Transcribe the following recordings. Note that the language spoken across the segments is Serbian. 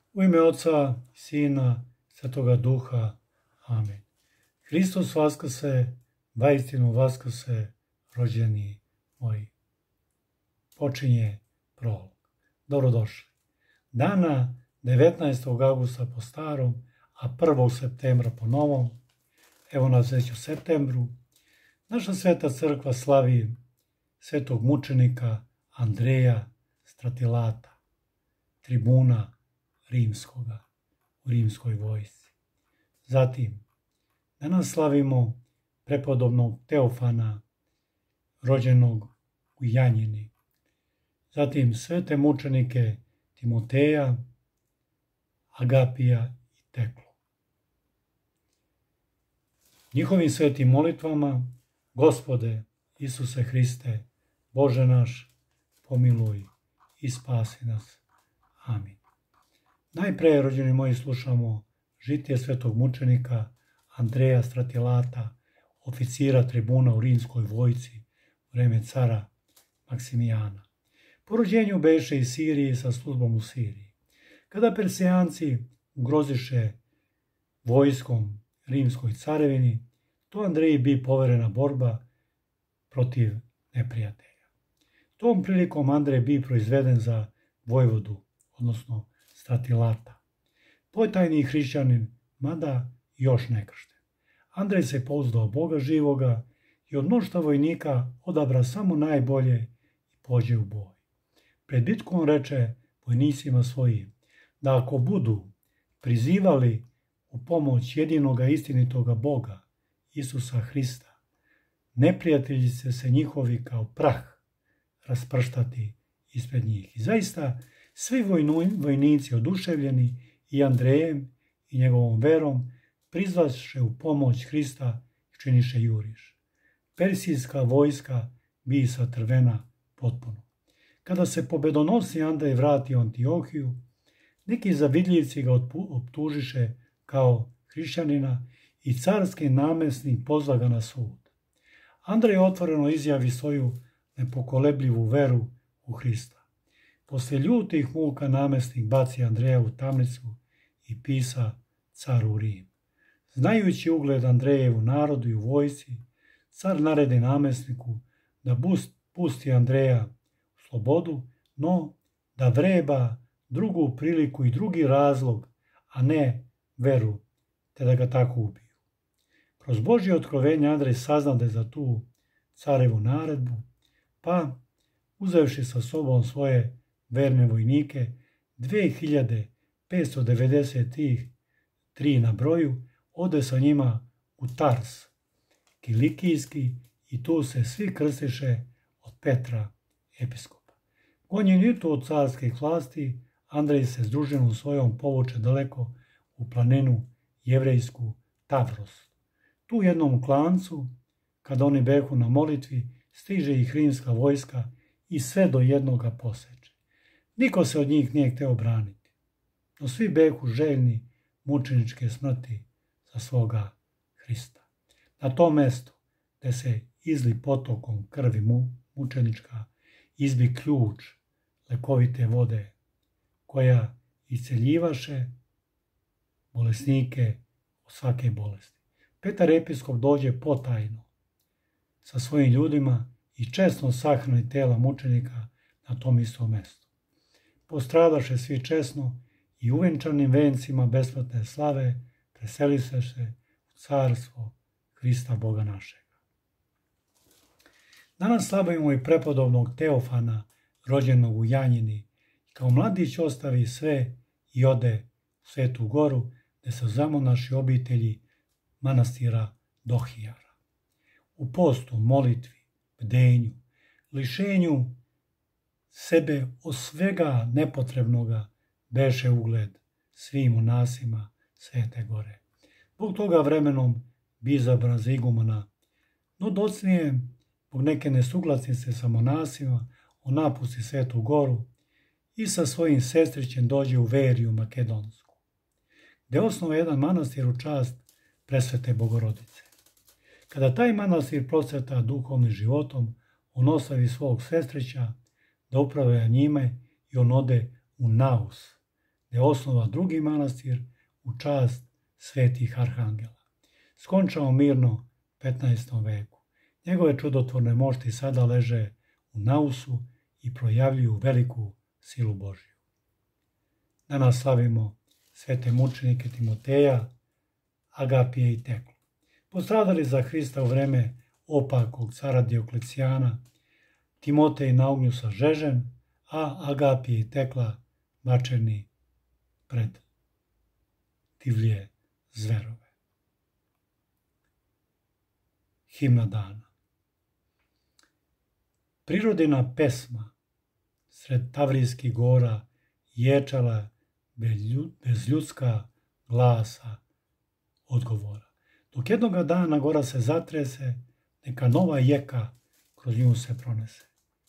U ime Oca, Sina, Svetoga Duha. Amen. Hristos vaskrse, vaistinu vaskrse, rođeni moji. Počinje prolog. Dobrodošli. Dana 19. augusta po starom, a 1. septembra po novom, evo nas već u septembru, naša sveta crkva slavi svetog mučenika Andreja Stratilata, tribuna rimskoga u rimskoj vojsci. Zatim, danas slavimo prepodobnog Teofana, rođenog u Janjini. Zatim svete mučenike Timoteja, Agapija i Teklu. Njihovim svetim molitvama, Gospode Isuse Hriste, Bože naš, pomiluj i spasi nas. Amin. Najpre, rođeni moji, slušamo žitije svetog mučenika Andreja Stratilata, oficira tribuna u rimskoj vojsci u vreme cara Maksimijana. Po rođenju beše iz Sirije sa službom u Siriji. Kada Persijanci ugroziše vojskom rimskoj carevini, to Andreji bi poverena borba protiv neprijatelja. Tom prilikom Andrej bi proizveden za vojvodu, odnosno Stratilata. Potajni hrišćanin, mada još nekršten. Andrej se pouzdao Boga živoga i od mnoštva vojnika odabra samo najbolje i pođe u boj. Pred bitkom reče vojnicima svojim da ako budu prizivali u pomoć jedinoga istinitoga Boga, Isusa Hrista, neprijatelji će se njihovi kao prah rasprštati ispred njih. I zaista, svi vojnici oduševljeni i Andrejem i njegovom verom prizvaše u pomoć Hrista i činiše juriš. Persijska vojska bi satrvena potpuno. Kada se pobedonosni Andrej vrati u Antiohiju, neki zavidljivci ga optužiše kao hrišćanina i carski namjesnik pozva ga na sud. Andrej otvoreno izjavi svoju nepokolebljivu veru u Hrista. Poslije ljutih muka namjesnik baci Andreja u tamnicu i pisa caru Rim. Znajući ugled Andrejev u narodu i u vojsci, car naredi namjesniku da pusti Andreja u slobodu, no da vreba drugu priliku i drugi razlog, a ne veru, te da ga tako ubiju. Kroz Božje otkrovenje Andrej saznade za tu carevu naredbu, pa, uzevši sa sobom svoje verne vojnike, 2593 na broju, ode sa njima u Tars, Kilikijski, i tu se svi krstiše od Petra, episkopa. Gonjen i to od carskih vlasti, Andrej se s družinom svojom povuče daleko u planinu jevrejsku Tavros. Tu jednom klancu, kada oni behu na molitvi, stiže ih rimska vojska i sve do jednoga poseče. Niko se od njih nije hteo braniti, no svi behu željni mučeničke smrti za svoga Hrista. Na tom mestu, gde se izli potokom krvi mučenička, izbi ključ lekovite vode, koja isceljivaše bolesnike od svake bolesti. Petar episkop dođe potajno sa svojim ljudima i česno sahrani tela mučenika na tom istom mestu. Postradaše svi česno i uvenčanim vencima besmrtne slave preseli se u carstvo Hrista Boga našega. Danas slavimo i prepodobnog Teofana, rođenog u Janjini, i kao mladić ostavi sve i ode u Svetu Goru, gde se zamonaši obitelji manastira Dohijara. U postu, molitvi, bdenju, lišenju sebe od svega nepotrebnoga beše ugled svim monasima Svete Gore. Zbog toga vremenom bi izabran za igumana, no docnije, zbog neke nesuglasnice sa monasima, on napusti Svetu Goru i sa svojim sestrićem dođe u Veriju Makedonsku, gde osnova jedan manastir u čast Presvete Bogorodice. Kada taj manastir procveta duhovnim životom, on ostavi svog sestrića da upravlja njime i on ode u Naus, gdje osnova drugi manastir u čast svetih arhangela. Skončao mirno u 15. veku. Njegove čudotvorne mošti sada leže u Nausu i projavljuju veliku silu Božju. Danas slavimo svete mučenike Timoteja, Agapije i Teklu. Postradali za Hrista u vreme opakog cara Dioklecijana, Timotej na ognju sažežen, a Agapije i Tekla bačeni pred divlje zverove. Himna dana. Prirodina pesma sred Tavrijskih gora ječala bez ljudska glasa odgovora. Dok jednoga dana gora se zatrese, neka nova jeka kroz nju se pronese.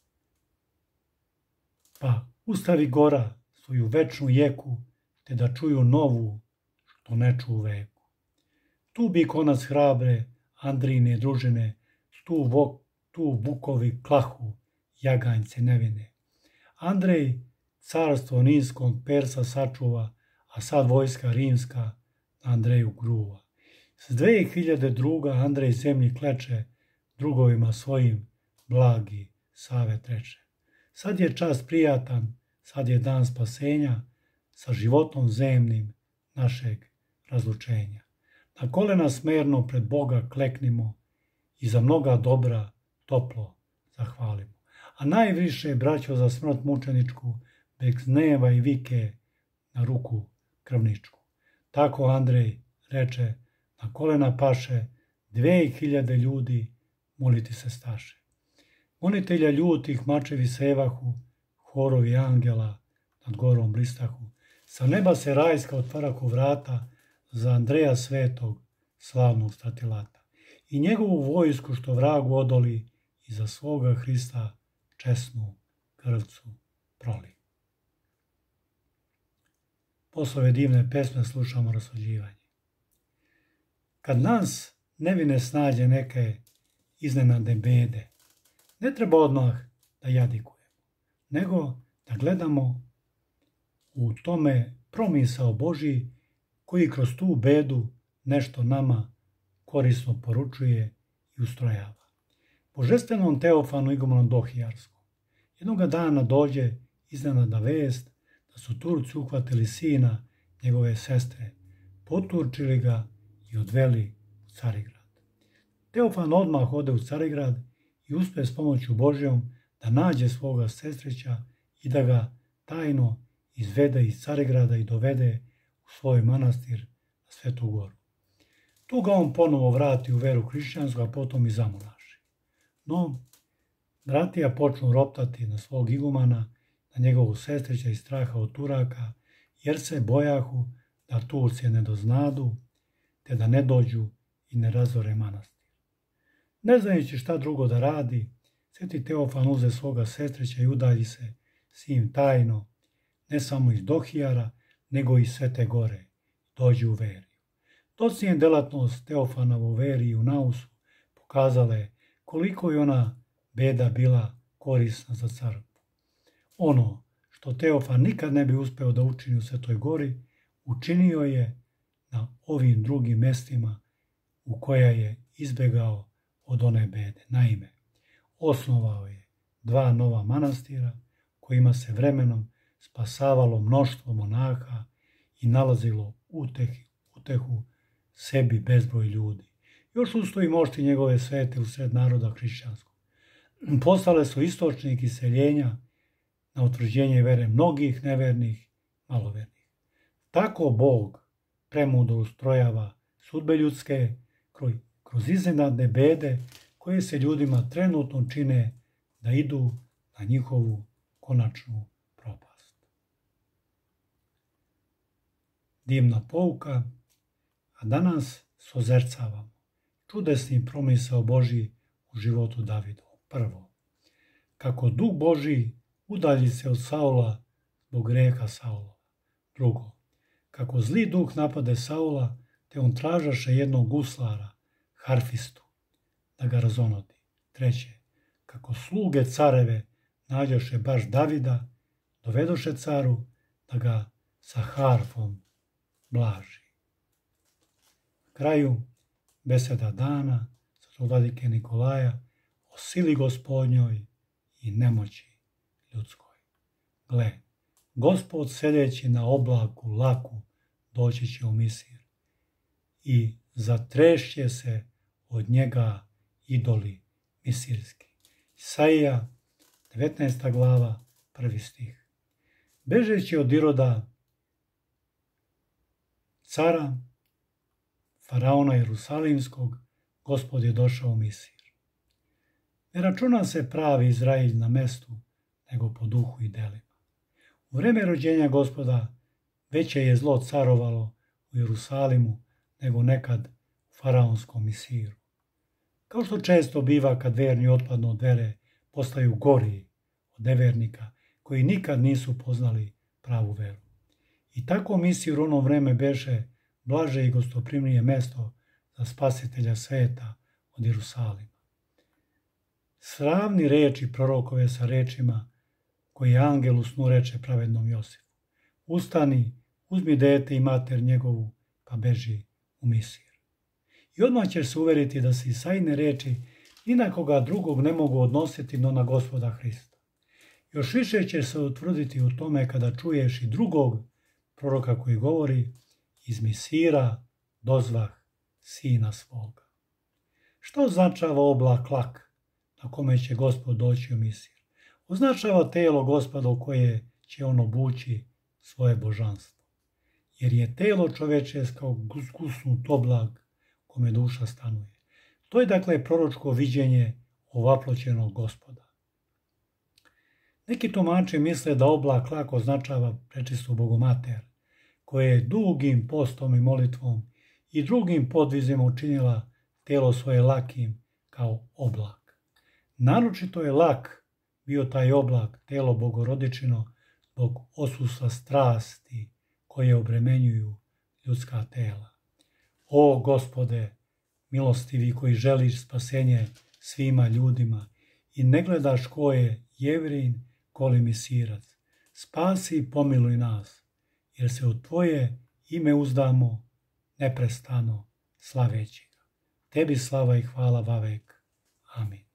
Pa ustavi gora svoju večnu jeku, te da čuju novu, što ne ču u veku. Tu bi konac hrabre Andrijine družine, tu vukovi klahu, jaganjce nevine. Andrej carstvo ninskom Persa sačuva, a sad vojska rimska na Andreju gruva. S 2000 druga Andrej zemlji kleče, drugovima svojim blagi savet reče. Sad je čas prijatan, sad je dan spasenja, sa životom zemnim našeg razlučenja. Na kolena smerno pred Boga kleknimo i za mnoga dobra toplo zahvalimo. A najviše, braćo, za smrt mučeničku, bez gneva i vike na ruku krvničku. Tako Andrej reče, na kolena paše, 2000 ljudi moliti se staše. Monitelja ljutih mačevi sevahu, horovi angela nad gorom blistahu. Sa neba se rajska otvarahu vrata za Andreja svetog, slavnog stratilata. I njegovu vojsku što vragu odoli i za svoga Hrista česnu krvcu proli. Posle ove divne pesme slušamo rasuđivanje. Kad nas nevine snađe neke iznenadne bede, ne treba odmah da jadikujemo, nego da gledamo u tome promisao Božji koji kroz tu bedu nešto nama korisno poručuje i ustrojava. Božestvenom Teofanu igumanom Dohijarskom jednoga dana dođe iznenadna vest da su Turci uhvatili sina njegove sestre, poturčili ga i odveli u Carigrad. Teofan odmah ode u Carigrad i uspe s pomoću Božjom da nađe svoga sestrića i da ga tajno izvede iz Carigrada i dovede u svoj manastir na Svetu Goru. Tu ga on ponovo vrati u veru hrišćansku, a potom i zamonaši. No, bratija počnu roptati na svog igumana, na njegovu sestrića iz straha od Turaka, jer se bojahu da Turci ne doznadu, te da ne dođu i ne razore manastir. Ne znajući šta drugo da radi, sveti Teofan uze svoga sestrića i udalji se s njim tajno, ne samo iz Dohijara, nego i Svete Gore, dođe u Veriju. Docnije delatnost Teofanova u Veriji u Nausu pokazala je koliko je ona beda bila korisna za crkvu. Ono što Teofan nikad ne bi uspeo da učini u Svetoj Gori, učinio je na ovim drugim mestima u koja je izbegao od one bede. Naime, osnovao je 2 nova manastira kojima se vremenom spasavalo mnoštvo monaha i nalazilo utehu sebi bezbroj ljudi. Još ustoji mošti njegove svete usred naroda hrišćanskog. Postale su istočnik iseljenja na utvrđenje vere mnogih nevernih, malovernih. Tako Bog premudro ustrojava sudbe ljudske kroz iznenadne bede koje se ljudima trenutno čine da idu na njihovu konačnu propast. Divna pouka, a danas sozercavamo čudesni promisao Božji u životu Davidovom. Prvo, kako Duh Božji udalji se od Saula zbog greha Saulova. Drugo, kako zli duh napade Saula, te on tražaše jednog guslara, harfistu, da ga razonodi. Treće, kako sluge careve nađoše baš Davida, dovedoše caru da ga sa harfom blaži. Na kraju beseda dana svetog vladike Nikolaja o sili Gospodnjoj i nemoći ljudskoj. Gle, Gospod sedeći na oblaku laku doći će u Misir i zatrešće se od njega idoli misirski. Isaija, 19. glava, 1. stih. Bežeći od Iroda, cara, faraona Jerusalimskog, Gospod je došao u Misir. Ne računa se pravi Izrael na mestu, nego po duhu i delima. U vreme rođenja Gospoda veće je zlo carovalo u Jerusalimu nego nekad u faraonskom Misiru. Kao što često biva kad verni otpadnu od vere, postaju gori od nevernika koji nikad nisu poznali pravu veru. I tako Misir u ono vreme beše blaže i gostoprimnije mesto za spasitelja sveta od Jerusalima. Sravni reči prorokove sa rečima koji angel u snu reče pravednom Josifu. Ustani, uzmi dete i mater njegovu, pa beži u Misir. I odmah ćeš se uveriti da se Isaijine reči ni na koga drugog ne mogu odnositi no na Gospoda Hrista. Još više će se utvrditi u tome kada čuješ i drugog proroka koji govori: iz Misira dozvah sina svoga. Što označava oblak lak na kome će Gospod doći u Misir? Označava telo Gospoda u koje će on obući svoje božanstvo. Jer je telo čoveče kao zgusnut oblak kome duša stanuje. To je dakle proročko viđenje ovaploćenog Gospoda. Neki tumači misle da oblak lak označava prečistu Bogomater, koja je dugim postom i molitvom i drugim podvizima učinila telo svoje lakim kao oblak. Naročito je lak bio taj oblak, telo Bogorodičino, zbog odsustva strasti koje obremenjuju ljudska tela. O Gospode, milostivi koji želiš spasenje svima ljudima i ne gledaš ko je Jevrin, ko li Misirac, spasi i pomiluj nas, jer se u Tvoje ime uzdamo neprestano slaveći ga. Tebi slava i hvala vavek. Amin.